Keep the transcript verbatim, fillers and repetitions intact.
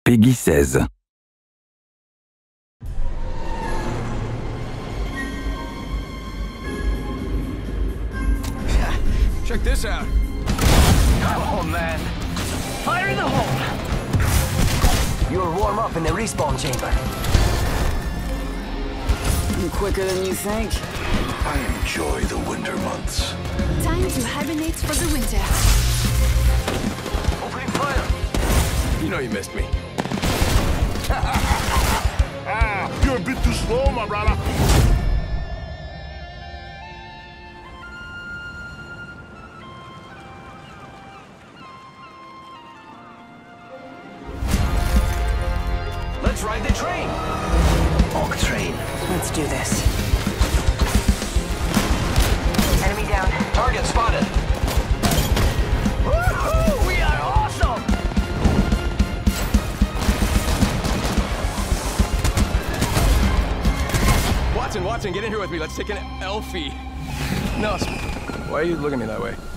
Peggy seize. Check this out. Oh man. Fire in the hole. You'll warm up in the respawn chamber. Quicker than you think. I enjoy the winter months. Time to hibernate for the winter. Opening fire. You know you missed me. Ah, you're a bit too slow, my brother. Let's ride the train. Oak train. Let's do this. Enemy down. Target spotted. Woohoo! We are awesome! Watson, Watson, get in here with me. Let's take an Elfie. No, why are you looking at me that way?